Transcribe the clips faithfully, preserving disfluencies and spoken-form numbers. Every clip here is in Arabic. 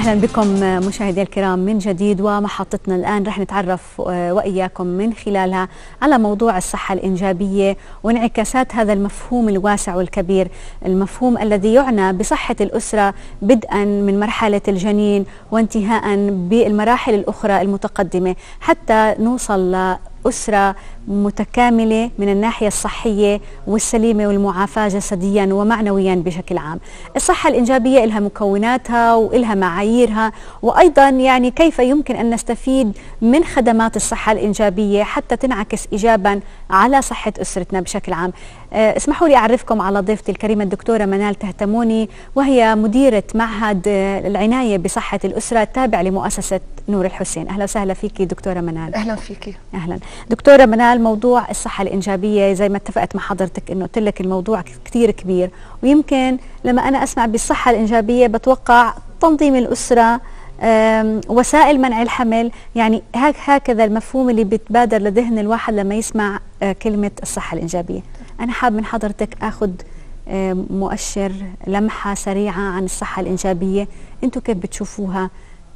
أهلا بكم مشاهدي الكرام من جديد، ومحطتنا الآن رح نتعرف وإياكم من خلالها على موضوع الصحة الإنجابية وانعكاسات هذا المفهوم الواسع والكبير، المفهوم الذي يعنى بصحة الأسرة بدءا من مرحلة الجنين وانتهاء بالمراحل الأخرى المتقدمة حتى نوصل أسرة متكاملة من الناحية الصحية والسليمة والمعافاة جسديا ومعنويا بشكل عام. الصحة الإنجابية لها مكوناتها وإلها معاييرها، وأيضا يعني كيف يمكن أن نستفيد من خدمات الصحة الإنجابية حتى تنعكس إيجابا على صحة أسرتنا بشكل عام. أه اسمحوا لي أعرفكم على ضيفتي الكريمة الدكتورة منال تهتموني، وهي مديرة معهد العناية بصحة الأسرة التابع لمؤسسة نور الحسين. أهلا وسهلا فيكي دكتورة منال. أهلا فيكي. أهلا دكتورة منال. موضوع الصحة الإنجابية زي ما اتفقت مع حضرتك إنه قلت لك الموضوع كثير كبير، ويمكن لما أنا أسمع بالصحة الإنجابية بتوقع تنظيم الأسرة، وسائل منع الحمل، يعني هكذا المفهوم اللي بيتبادر لذهن الواحد لما يسمع كلمة الصحة الإنجابية. أنا حاب من حضرتك أخذ مؤشر لمحة سريعة عن الصحة الإنجابية، أنتم كيف بتشوفوها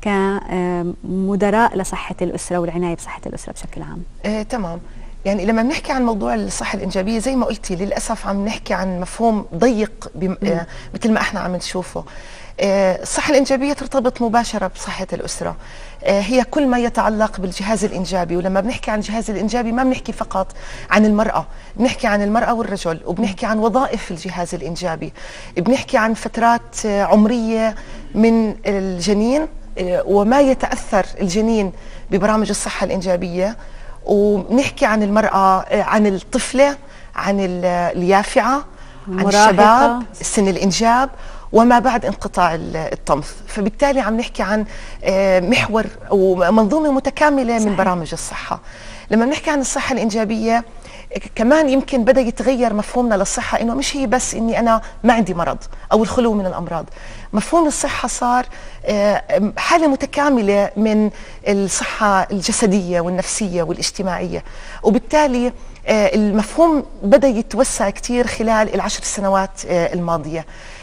كمدراء لصحة الأسرة والعناية بصحة الأسرة بشكل عام؟ آه، تمام. يعني لما بنحكي عن موضوع الصحة الإنجابية زي ما قلتي للأسف عم نحكي عن مفهوم ضيق آه مثل ما احنا عم نشوفه. آه الصحة الإنجابية ترتبط مباشرة بصحة الأسرة، آه هي كل ما يتعلق بالجهاز الإنجابي. ولما بنحكي عن الجهاز الإنجابي ما بنحكي فقط عن المرأة، بنحكي عن المرأة والرجل، وبنحكي عن وظائف الجهاز الإنجابي، بنحكي عن فترات آه عمرية من الجنين وما يتأثر الجنين ببرامج الصحة الإنجابية، وبنحكي عن المرأة، عن الطفلة، عن اليافعة، عن الشباب، سن الإنجاب، وما بعد انقطاع الطمث. فبالتالي عم نحكي عن محور ومنظومة متكاملة من برامج الصحة. لما بنحكي عن الصحة الإنجابية كمان يمكن بدأ يتغير مفهومنا للصحة، إنه مش هي بس إني أنا ما عندي مرض أو الخلو من الأمراض. مفهوم الصحة صار حالة متكاملة من الصحة الجسدية والنفسية والاجتماعية، وبالتالي المفهوم بدأ يتوسع كتير خلال العشر سنوات الماضية.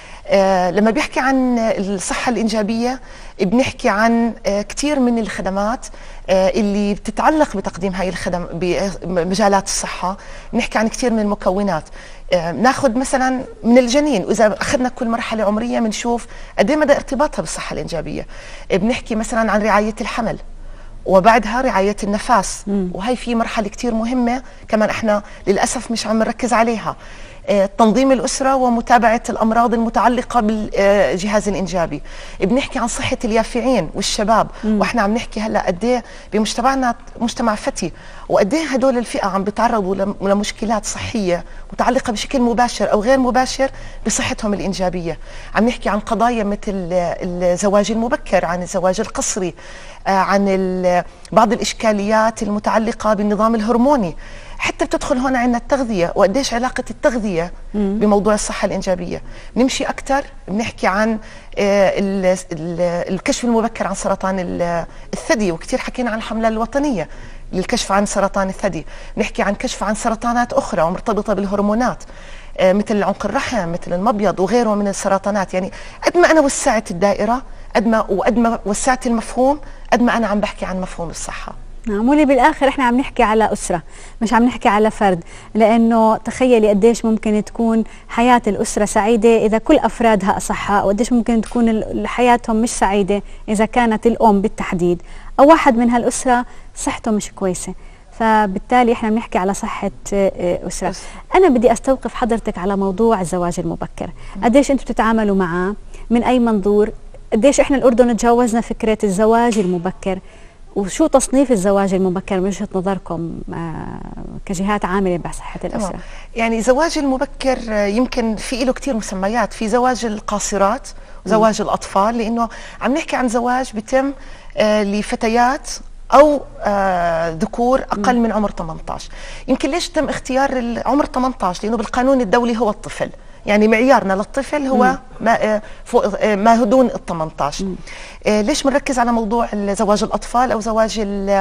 لما بيحكي عن الصحة الإنجابية بنحكي عن كتير من الخدمات اللي بتتعلق بتقديم هاي الخدم بمجالات الصحة. بنحكي عن كتير من المكونات. ناخذ مثلا من الجنين، وإذا أخذنا كل مرحلة عمرية بنشوف قد ايه مدى ارتباطها بالصحة الإنجابية. بنحكي مثلا عن رعاية الحمل، وبعدها رعاية النفاس، وهي في مرحلة كتير مهمة كمان احنا للأسف مش عم نركز عليها. تنظيم الأسرة ومتابعة الأمراض المتعلقة بالجهاز الإنجابي. بنحكي عن صحة اليافعين والشباب، مم. وإحنا عم نحكي هلأ قد ايه بمجتمعنا مجتمع فتي، وقد ايه هدول الفئة عم بيتعرضوا لمشكلات صحية متعلقة بشكل مباشر أو غير مباشر بصحتهم الإنجابية. عم نحكي عن قضايا مثل الزواج المبكر، عن الزواج القسري، عن بعض الإشكاليات المتعلقة بالنظام الهرموني. حتى بتدخل هون عندنا التغذية، وقديش علاقة التغذية مم. بموضوع الصحة الإنجابية. نمشي أكثر بنحكي عن الكشف المبكر عن سرطان الثدي، وكثير حكينا عن الحملة الوطنية للكشف عن سرطان الثدي. نحكي عن كشف عن سرطانات أخرى ومرتبطة بالهرمونات مثل عنق الرحم، مثل المبيض وغيره من السرطانات. يعني قد ما أنا وسعت الدائرة قد ما وقد ما وسعت المفهوم قد ما أنا عم بحكي عن مفهوم الصحة. نعم، ولي بالاخر احنا عم نحكي على اسره، مش عم نحكي على فرد، لانه تخيلي قديش ممكن تكون حياه الاسره سعيده اذا كل افرادها اصحاء، وقديش ممكن تكون حياتهم مش سعيده اذا كانت الام بالتحديد او واحد من هالاسره صحته مش كويسه. فبالتالي احنا بنحكي على صحه اسره. انا بدي استوقف حضرتك على موضوع الزواج المبكر، قديش انتم بتتعاملوا معه، من اي منظور، قديش احنا الاردن تجاوزنا فكره الزواج المبكر، وشو تصنيف الزواج المبكر من وجهة نظركم كجهات عاملة بصحة الأسرة؟ يعني زواج المبكر يمكن في له كتير مسميات. في زواج القاصرات وزواج م. الأطفال، لأنه عم نحكي عن زواج بيتم لفتيات أو ذكور أقل م. من عمر ثمانية عشر. يمكن ليش تم اختيار العمر ثمانية عشر؟ لأنه بالقانون الدولي هو الطفل، يعني معيارنا للطفل هو ما فوق ما دون ال ثمانية عشر. ليش بنركز على موضوع زواج الاطفال او زواج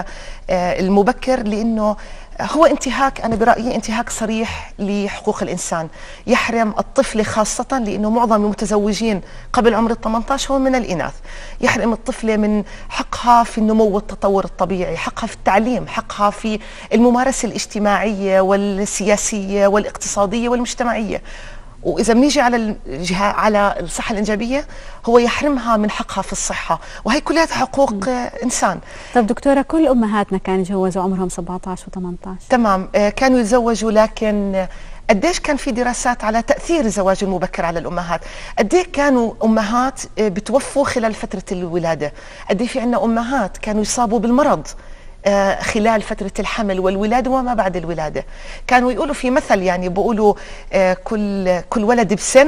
المبكر؟ لانه هو انتهاك، أنا برأيي انتهاك صريح لحقوق الإنسان، يحرم الطفلة خاصة لأنه معظم المتزوجين قبل عمر ال ثمانية عشر هم من الإناث، يحرم الطفلة من حقها في النمو والتطور الطبيعي، حقها في التعليم، حقها في الممارسة الاجتماعية والسياسية والاقتصادية والمجتمعية. وإذا بنيجي على الجهة على الصحة الإنجابية هو يحرمها من حقها في الصحة، وهي كلها حقوق م. إنسان. طب دكتورة، كل أمهاتنا كانوا يتجوزوا عمرهم سبعة عشر وثمانية عشر. تمام، كانوا يتزوجوا، لكن قديش كان في دراسات على تأثير الزواج المبكر على الأمهات؟ قديش كانوا أمهات بتوفوا خلال فترة الولادة؟ قديش في عندنا أمهات كانوا يصابوا بالمرض خلال فترة الحمل والولادة وما بعد الولادة؟ كانوا يقولوا في مثل، يعني بيقولوا كل كل ولد بسن.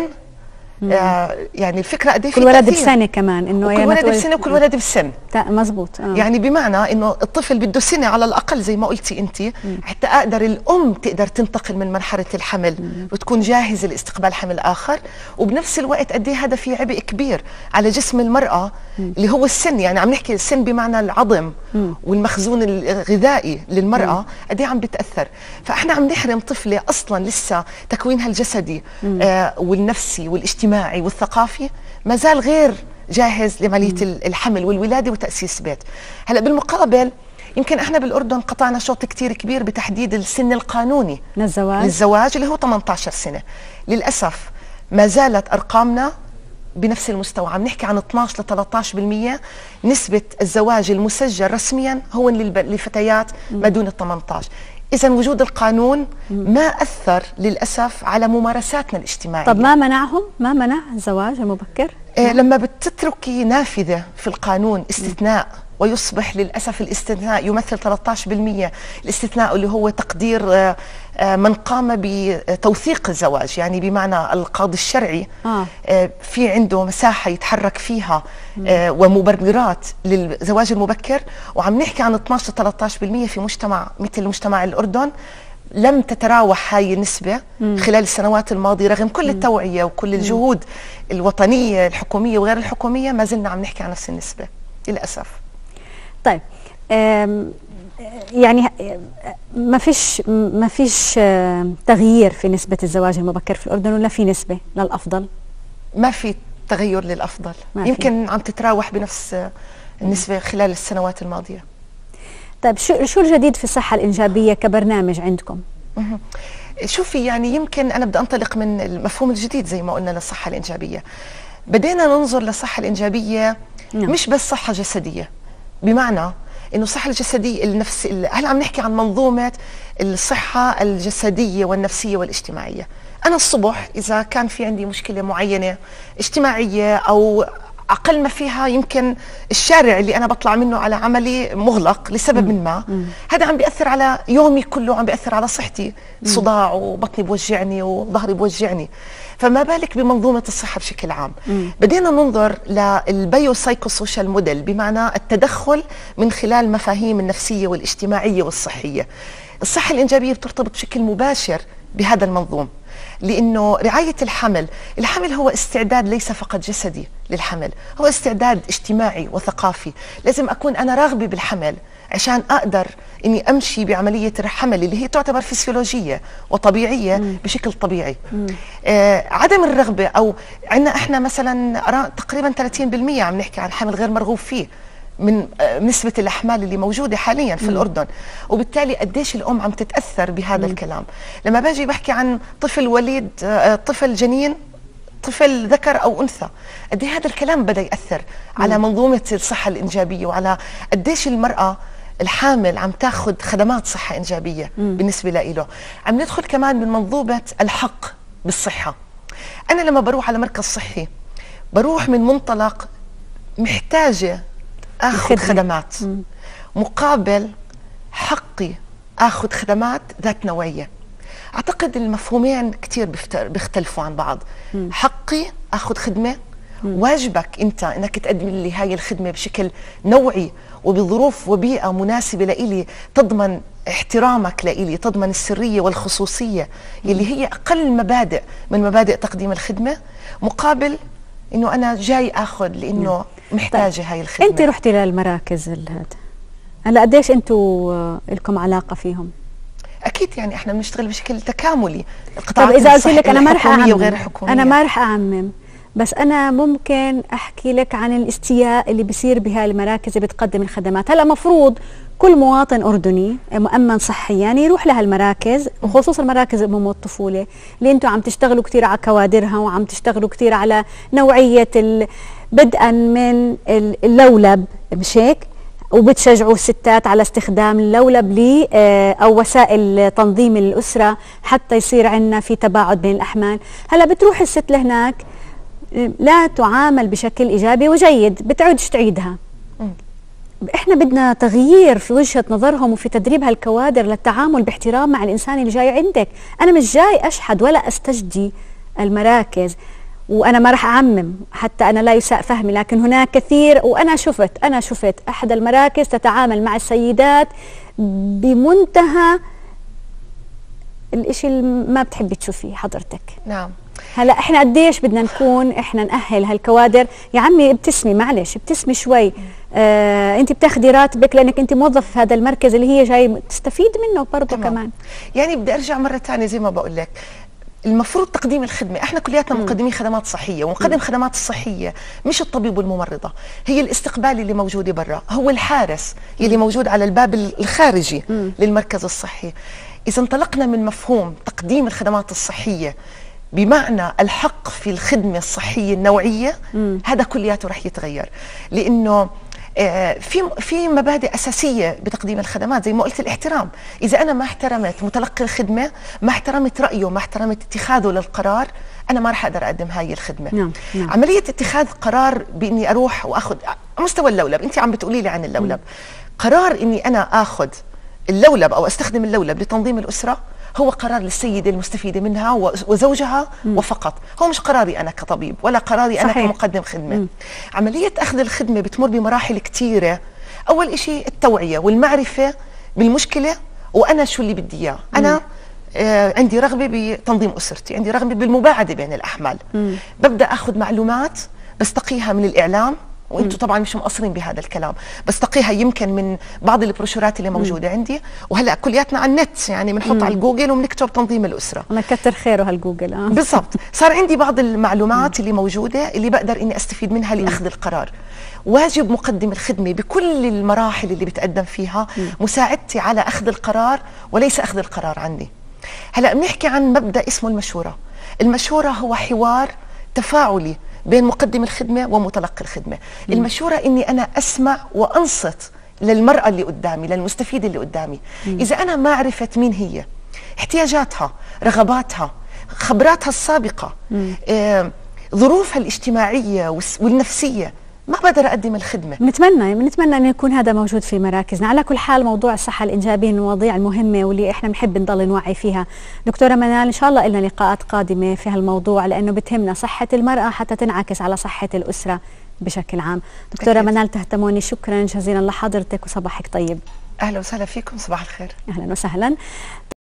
آه يعني الفكره قد ايه كل ولد بسنه كمان، انه كل ولد بسنه وكل ولد بسن. مزبوط. آه. يعني بمعنى انه الطفل بده سنه على الاقل زي ما قلتي انت حتى اقدر الام تقدر تنتقل من مرحله الحمل مم. وتكون جاهزه لاستقبال حمل اخر، وبنفس الوقت قد ايه هذا في عبء كبير على جسم المراه مم. اللي هو السن. يعني عم نحكي السن بمعنى العظم مم. والمخزون الغذائي للمراه قد ايه عم بتاثر. فاحنا عم نحرم طفله اصلا لسه تكوينها الجسدي آه والنفسي والاجتماعي والثقافي ما زال غير جاهز لعمليه الحمل والولاده وتاسيس بيت. هلا بالمقابل يمكن احنا بالاردن قطعنا شوط كثير كبير بتحديد السن القانوني للزواج للزواج اللي هو ثمانية عشر سنه. للاسف ما زالت ارقامنا بنفس المستوى، عم نحكي عن اثنعش ل ثلاثة عشر بالمئة نسبه الزواج المسجل رسميا هو للفتيات ما دون ال ثمانية عشر. إذا وجود القانون ما أثر للأسف على ممارساتنا الاجتماعية. طب ما منعهم؟ ما منع الزواج المبكر؟ إيه لما بتتركي نافذة في القانون استثناء ويصبح للأسف الاستثناء يمثل ثلاثة عشر بالمئة، الاستثناء اللي هو تقدير من قام بتوثيق الزواج، يعني بمعنى القاضي الشرعي آه. في عنده مساحة يتحرك فيها ومبررات للزواج المبكر، وعم نحكي عن اثنعش ل ثلاثة عشر بالمئة في مجتمع مثل مجتمع الأردن. لم تتراوح هاي النسبة مم. خلال السنوات الماضية رغم كل التوعية وكل الجهود الوطنية الحكومية وغير الحكومية، ما زلنا عم نحكي عن نفس النسبة للأسف. طيب يعني ما فيش ما فيش تغيير في نسبة الزواج المبكر في الأردن، ولا في نسبة للأفضل؟ ما في تغير للأفضل، يمكن عم تتراوح بنفس النسبة خلال السنوات الماضية. طيب شو شو الجديد في الصحة الإنجابية كبرنامج عندكم؟ شوفي، يعني يمكن أنا بدي أنطلق من المفهوم الجديد زي ما قلنا للصحة الإنجابية. بدينا ننظر للصحة الإنجابية نعم. مش بس صحة جسدية، بمعنى إنه الصحة الجسدية النفس، هلا عم نحكي عن منظومة الصحة الجسدية والنفسية والاجتماعية. أنا الصبح إذا كان في عندي مشكلة معينة اجتماعية أو أقل ما فيها يمكن الشارع اللي أنا بطلع منه على عملي مغلق لسبب مم. ما مم. هذا عم بيأثر على يومي كله، عم بيأثر على صحتي، صداع وبطني بوجعني وظهري بوجعني، فما بالك بمنظومة الصحة بشكل عام. مم. بدينا ننظر للبيو سايكو سوشيال موديل، بمعنى التدخل من خلال مفاهيم النفسية والاجتماعية والصحية. الصحة الإنجابية بترتبط بشكل مباشر بهذا المنظوم، لأنه رعاية الحمل، الحمل هو استعداد ليس فقط جسدي للحمل، هو استعداد اجتماعي وثقافي. لازم أكون أنا راغبة بالحمل عشان أقدر أني أمشي بعملية الحمل اللي هي تعتبر فسيولوجية وطبيعية مم. بشكل طبيعي. آه عدم الرغبة، أو عندنا إحنا مثلا تقريبا ثلاثين بالمئة عم نحكي عن حمل غير مرغوب فيه من نسبة الأحمال اللي موجودة حاليا في مم. الأردن، وبالتالي قديش الأم عم تتأثر بهذا مم. الكلام. لما باجي بحكي عن طفل وليد، طفل جنين، طفل ذكر أو أنثى، قديش هذا الكلام بدأ يأثر مم. على منظومة الصحة الإنجابية، وعلى قديش المرأة الحامل عم تاخذ خدمات صحة إنجابية مم. بالنسبة له. عم ندخل كمان من منظومة الحق بالصحة. أنا لما بروح على مركز صحي بروح من منطلق محتاجة اخذ خدمات مم. مقابل حقي اخذ خدمات ذات نوعيه. اعتقد المفهومين كثير بيختلفوا عن بعض. مم. حقي اخذ خدمه، واجبك انت انك تقدم لي هاي الخدمه بشكل نوعي وبظروف وبيئه مناسبه لإلي، تضمن احترامك لإلي، تضمن السريه والخصوصيه اللي هي اقل مبادئ من مبادئ تقديم الخدمه، مقابل انه انا جاي اخذ لانه محتاجه هاي الخدمه. انت رحتي للمراكز هذا، هلا قديش انتم لكم علاقه فيهم؟ اكيد يعني احنا بنشتغل بشكل تكاملي. القطاعات طب اذا قلت لك انا ما رح اعمم وغير الحكوميه، انا ما رح اعمم، بس انا ممكن احكي لك عن الاستياء اللي بيصير بهاي المراكز اللي بتقدم الخدمات. هلا مفروض كل مواطن اردني مؤمن صحيا يعني يروح لها المراكز، وخصوصا مراكز الامومه والطفوله اللي انتم عم تشتغلوا كثير على كوادرها وعم تشتغلوا كثير على نوعيه بدءا من اللولب، مش هيك؟ وبتشجعوا الستات على استخدام اللولب لي او وسائل تنظيم الاسره حتى يصير عندنا في تباعد بين الاحمال. هلا بتروح الست لهناك لا تعامل بشكل ايجابي وجيد، بتعودش تعيدها. احنا بدنا تغيير في وجهه نظرهم وفي تدريب هالكوادر للتعامل باحترام مع الانسان اللي جاي عندك. انا مش جاي اشحد ولا استجدي المراكز، وانا ما راح اعمم حتى انا لا يساء فهمي، لكن هناك كثير، وانا شفت انا شفت احد المراكز تتعامل مع السيدات بمنتهى الاشي اللي ما بتحبي تشوفيه حضرتك. نعم. هلا احنا قديش بدنا نكون احنا نأهل هالكوادر. يا عمي ابتسمي، معلش ابتسمي شوي. آه انت بتاخدي راتبك لانك انت موظف في هذا المركز اللي هي جاي تستفيد منه برضه كمان. يعني بدي ارجع مره ثانيه زي ما بقول لك، المفروض تقديم الخدمه، احنا كلياتنا مقدمين خدمات صحيه، ونقدم خدمات الصحيه مش الطبيب والممرضه، هي الاستقبال اللي موجوده برا، هو الحارس اللي موجود على الباب الخارجي م. للمركز الصحي. اذا انطلقنا من مفهوم تقديم الخدمات الصحيه بمعنى الحق في الخدمه الصحيه النوعيه، م. هذا كلياته رح يتغير، لانه في في مبادئ اساسيه بتقديم الخدمات زي ما قلت، الاحترام. اذا انا ما احترمت متلقي الخدمه، ما احترمت رايه، ما احترمت اتخاذه للقرار، انا ما راح اقدر اقدم هاي الخدمه. نعم. نعم. عمليه اتخاذ قرار باني اروح واخذ مستوى اللولب، انت عم بتقولي لي عن اللولب، م. قرار اني انا اخذ اللولب او استخدم اللولب لتنظيم الاسره هو قرار للسيده المستفيده منها وزوجها م. وفقط، هو مش قراري انا كطبيب ولا قراري انا صحيح. كمقدم خدمه. م. عمليه اخذ الخدمه بتمر بمراحل كثيره. اول شيء التوعيه والمعرفه بالمشكله، وانا شو اللي بدي اياه. انا آه عندي رغبه بتنظيم اسرتي، عندي رغبه بالمباعده بين الاحمال. م. ببدا اخذ معلومات بستقيها من الاعلام، وانتم طبعا مش مقصرين بهذا الكلام، بستقيها يمكن من بعض البروشورات اللي موجوده م. عندي، وهلا كلياتنا على النت يعني بنحط على الجوجل وبنكتب تنظيم الاسره. الله يكثر خيره هالجوجل. اه بالضبط. صار عندي بعض المعلومات م. اللي موجوده اللي بقدر اني استفيد منها لاخذ م. القرار. واجب مقدم الخدمه بكل المراحل اللي بتقدم فيها م. مساعدتي على اخذ القرار وليس اخذ القرار عني. هلا بنحكي عن مبدا اسمه المشوره. المشوره هو حوار تفاعلي بين مقدم الخدمة ومتلقي الخدمة. م. المشورة إني أنا أسمع وأنصت للمرأة اللي قدامي، للمستفيد اللي قدامي. م. إذا أنا ما عرفت مين هي، احتياجاتها، رغباتها، خبراتها السابقة، آه، ظروفها الاجتماعية والنفسية، ما بقدر أقدم الخدمة. بنتمنى بنتمنى أن يكون هذا موجود في مراكزنا. على كل حال موضوع الصحة الإنجابية من المواضيع المهمة واللي إحنا بنحب نضل نوعي فيها. دكتورة منال، إن شاء الله لنا لقاءات قادمة في هالموضوع، لأنه بتهمنا صحة المرأة حتى تنعكس على صحة الأسرة بشكل عام. دكتورة أكيد. منال تهتموني، شكرا جزيلا لحضرتك وصباحك طيب. أهلا وسهلا فيكم، صباح الخير. أهلا وسهلا.